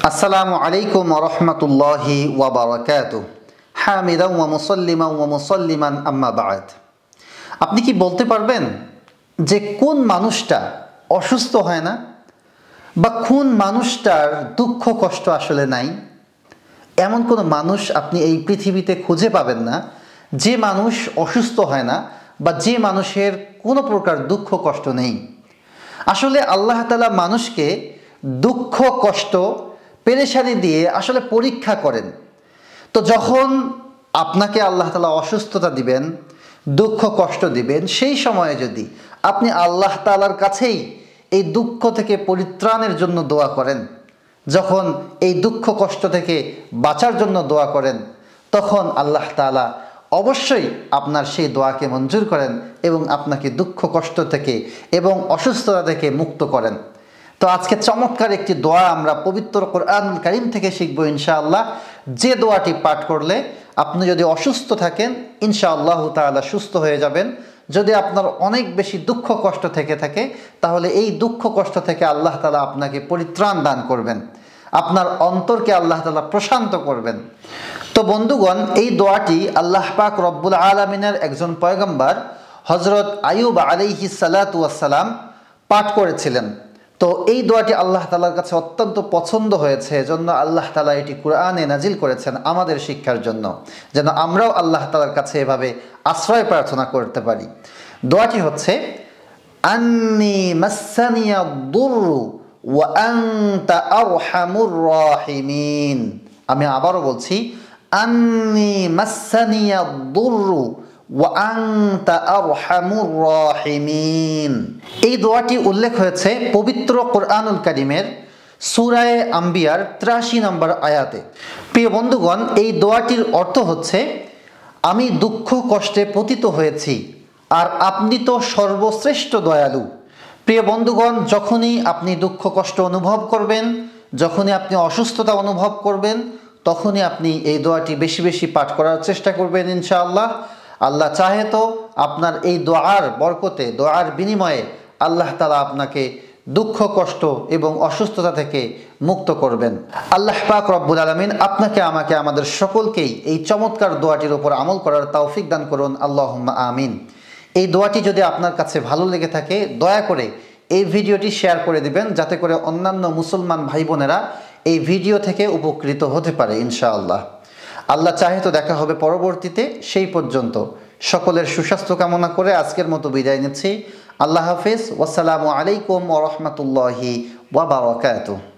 আসসালামু আলাইকুম ওয়া রাহমাতুল্লাহি ওয়া বারাকাতুহু। হামিদান ওয়া মুসাল্লিমান আম্মা বা'দ। আপনি কি বলতে পারবেন যে কোন মানুষটা অসুস্থ হয় না, বা কোন মানুষটার দুঃখ কষ্ট আসলে নাই? এমন কোনো মানুষ আপনি এই পৃথিবীতে খুঁজে পাবেন না যে মানুষ অসুস্থ হয় না, বা যে মানুষের কোনো প্রকার দুঃখ কষ্ট নেই। আসলে আল্লাহ তাআলা মানুষকে দুঃখ কষ্ট পেরেশানি দিয়ে আসলে পরীক্ষা করেন। তো যখন আপনাকে আল্লাহ তাআলা অসুস্থতা দিবেন, দুঃখ কষ্ট দিবেন, সেই সময়ে যদি আপনি আল্লাহ তাআলার কাছেই এই দুঃখ থেকে পরিত্রাণের জন্য দোয়া করেন, যখন এই দুঃখ কষ্ট থেকে বাঁচার জন্য দোয়া করেন, তখন আল্লাহ তাআলা অবশ্যই আপনার সেই দোয়াকে মঞ্জুর করেন এবং আপনাকে দুঃখ কষ্ট থেকে এবং অসুস্থতা থেকে মুক্ত করেন। তো আজকে চমৎকার একটি দোয়া আমরা পবিত্র কোরআনুল কারীম থেকে শিখব ইনশাআল্লাহ, যে দোয়াটি পাঠ করলে আপনি যদি অসুস্থ থাকেন ইনশাআল্লাহ তাআলা সুস্থ হয়ে যাবেন। যদি আপনার অনেক বেশি দুঃখ কষ্ট থেকে থাকে, তাহলে এই দুঃখ কষ্ট থেকে আল্লাহ তাআলা আপনাকে পরিত্রাণ দান করবেন, আপনার অন্তরকে আল্লাহ তাআলা প্রশান্ত করবেন। তো বন্ধুগণ, এই দোয়াটি আল্লাহ পাক রব্বুল আলামিনের একজন পয়গম্বর হযরত আইয়ুব আলাইহিস সালাতু ওয়াস সালাম পাঠ করেছিলেন। তো এই দোয়াটি আল্লাহ তাআলার কাছে অত্যন্ত পছন্দ হয়েছে, এজন্য আল্লাহ তাআলা এটি কুরআনে নাজিল করেছেন আমাদের শিক্ষার জন্য, যেন আমরাও আল্লাহ তাআলার কাছে এভাবে আশ্রয় প্রার্থনা করতে পারি। দোয়াটি হচ্ছে আন্নী মাসসানিয়াদ দুররু ওয়া আনতা আরহামুর রাহিমিন। আমি আবারও বলছি, আন্নী মাসসানিয়াদ দুররু ওয়া আনতা আরহামুর রাহিমিন। এই দোয়াটি উল্লেখ হয়েছে পবিত্র কোরআনুল কারীমের সূরা আম্বিয়ার ৮৩ নম্বর আয়াতে। প্রিয় বন্ধুগণ, এই দোয়াটির অর্থ হচ্ছে, আমি দুঃখ কষ্টে পতিত হয়েছি আর আপনি তো সর্বশ্রেষ্ঠ দয়ালু। প্রিয় বন্ধুগণ, যখনই আপনি দুঃখ কষ্ট অনুভব করবেন, যখনই আপনি অসুস্থতা অনুভব করবেন, তখনই আপনি এই দোয়াটি বেশি বেশি পাঠ করার চেষ্টা করবেন ইনশাআল্লাহ। আল্লাহ চাহে তো আপনার এই দোয়ার বরকতে, দোয়ার বিনিময়ে আল্লাহ তাআলা আপনাকে দুঃখ কষ্ট এবং অসুস্থতা থেকে মুক্ত করবেন। আল্লাহ পাক রব্বুল আলামিন আপনাকে, আমাকে, আমাদের সকলকেই এই চমৎকার দোয়াটির উপর আমল করার তৌফিক দান করুন, আল্লাহুম্মা আমিন। এই দোয়াটি যদি আপনার কাছে ভালো লেগে থাকে, দয়া করে এই ভিডিওটি শেয়ার করে দিবেন, যাতে করে অন্যান্য মুসলমান ভাই বোনেরা এই ভিডিও থেকে উপকৃত হতে পারে ইনশাআল্লাহ। আল্লাহ চাহে তো দেখা হবে পরবর্তীতে। সেই পর্যন্ত সকলের সুস্বাস্থ্য কামনা করে আজকের মতো বিদায় নিচ্ছি। আল্লাহ হাফেজ। ওয়াসসালামু আলাইকুম ওয়া রাহমাতুল্লাহি ওয়া বারাকাতুহু।